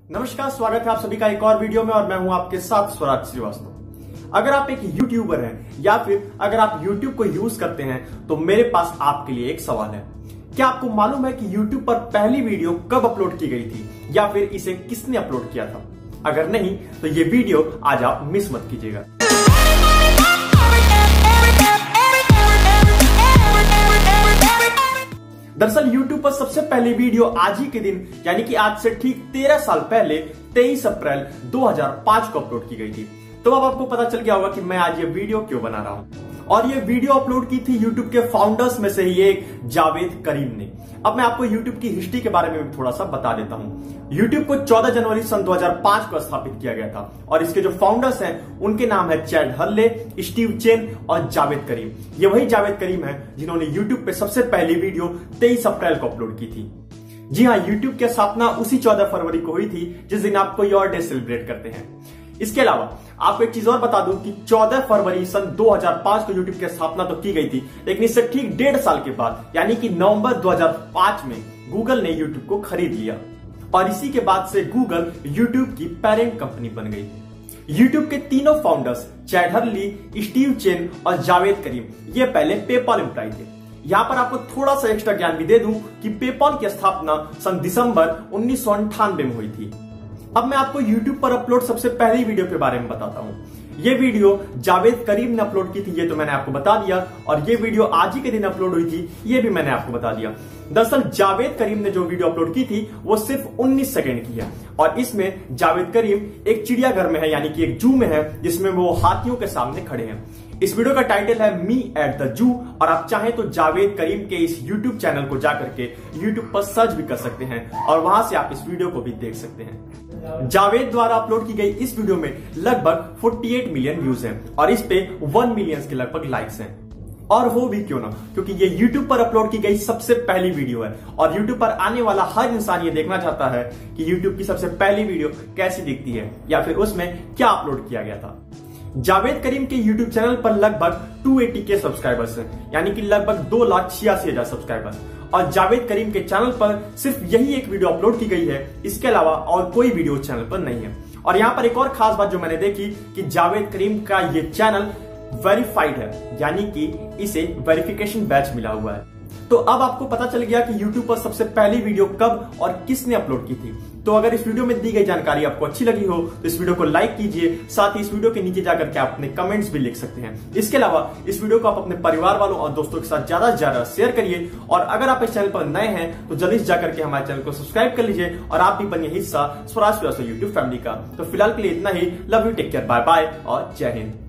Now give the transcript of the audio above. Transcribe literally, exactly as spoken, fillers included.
नमस्कार, स्वागत है आप सभी का एक और वीडियो में और मैं हूं आपके साथ स्वराज श्रीवास्तव। अगर आप एक यूट्यूबर हैं या फिर अगर आप यूट्यूब को यूज करते हैं तो मेरे पास आपके लिए एक सवाल है। क्या आपको मालूम है कि यूट्यूब पर पहली वीडियो कब अपलोड की गई थी या फिर इसे किसने अपलोड किया था? अगर नहीं तो ये वीडियो आज आप मिस मत कीजिएगा। दरअसल YouTube पर सबसे पहली वीडियो आज ही के दिन यानी कि आज से ठीक तेरह साल पहले तेईस अप्रैल दो हज़ार पाँच को अपलोड की गई थी। तो अब आपको पता चल गया होगा कि मैं आज ये वीडियो क्यों बना रहा हूं। और ये वीडियो अपलोड की थी YouTube के फाउंडर्स में से ही एक जावेद करीम ने। अब मैं आपको YouTube की हिस्ट्री के बारे में भी थोड़ा सा बता देता हूं। YouTube को चौदह जनवरी सन दो हज़ार पाँच को स्थापित किया गया था और इसके जो फाउंडर्स हैं उनके नाम है चैड हर्ले, स्टीव चेन और जावेद करीम। ये वही जावेद करीम है जिन्होंने YouTube पे सबसे पहली वीडियो तेईस अप्रैल को अपलोड की थी। जी हाँ, YouTube की स्थापना उसी चौदह फरवरी को हुई थी जिस दिन आप कोई और डे सेलिब्रेट करते हैं। इसके अलावा आपको एक चीज और बता दूं कि चौदह फरवरी सन दो हज़ार पाँच को YouTube की स्थापना तो की गई थी, लेकिन इससे ठीक डेढ़ साल के बाद यानी कि नवंबर दो हज़ार पाँच में गूगल ने YouTube को खरीद लिया और इसी के बाद से गूगल YouTube की पेरेंट कंपनी बन गई। YouTube के तीनों founders Chad Hurley, Steve Chen और जावेद करीम ये पहले पेपॉल एम्प्लॉय थे। यहाँ पर आपको थोड़ा सा एक्स्ट्रा ज्ञान भी दे दूं कि पेपॉल की स्थापना सन दिसंबर उन्नीस सौ अंठानवे में हुई थी। अब मैं आपको YouTube पर अपलोड सबसे पहली वीडियो के बारे में बताता हूँ। ये वीडियो जावेद करीम ने अपलोड की थी, ये तो मैंने आपको बता दिया, और ये वीडियो आज ही के दिन अपलोड हुई थी, ये भी मैंने आपको बता दिया। दरअसल जावेद करीम ने जो वीडियो अपलोड की थी वो सिर्फ उन्नीस सेकंड की है और इसमें जावेद करीम एक चिड़ियाघर में है यानी कि एक जू में है जिसमें वो हाथियों के सामने खड़े हैं। इस वीडियो का टाइटल है मी एट द जू और आप चाहें तो जावेद करीम के इस यूट्यूब चैनल को जाकर के यूट्यूब पर सर्च भी कर सकते हैं और वहां से आप इस वीडियो को भी देख सकते हैं। जावेद द्वारा अपलोड की गई इस वीडियो में लगभग अड़तालीस मिलियन व्यूज हैं और इस पे एक मिलियन के लगभग लाइक्स हैं। और वो भी क्यों ना, क्योंकि ये YouTube पर अपलोड की गई सबसे पहली वीडियो है और YouTube पर आने वाला हर इंसान ये देखना चाहता है कि YouTube की सबसे पहली वीडियो कैसी दिखती है या फिर उसमें क्या अपलोड किया गया था। जावेद करीम के YouTube चैनल पर लगभग दो सौ अस्सी के सब्सक्राइबर्स हैं यानी कि लगभग दो लाख छियासी हजार सब्सक्राइबर्स और जावेद करीम के चैनल पर सिर्फ यही एक वीडियो अपलोड की गई है, इसके अलावा और कोई वीडियो चैनल पर नहीं है। और यहाँ पर एक और खास बात जो मैंने देखी कि जावेद करीम का ये चैनल वेरीफाइड है यानी कि इसे वेरिफिकेशन बैच मिला हुआ है। तो अब आपको पता चल गया कि YouTube पर सबसे पहली वीडियो कब और किसने अपलोड की थी। तो अगर इस वीडियो में दी गई जानकारी आपको अच्छी लगी हो तो इस वीडियो को लाइक कीजिए, साथ ही इस वीडियो के नीचे जाकर के आप अपने कमेंट्स भी लिख सकते हैं। इसके अलावा इस वीडियो को आप अपने परिवार वालों और दोस्तों के साथ ज्यादा से ज्यादा शेयर करिए और अगर आप इस चैनल पर नए हैं तो जल्दी से जाकर के हमारे चैनल को सब्सक्राइब कर लीजिए और आप भी बनिए हिस्सा स्वराज यूट्यूब फैमिली का। तो फिलहाल के लिए इतना ही। Love you, take care, bye bye और जय हिंद।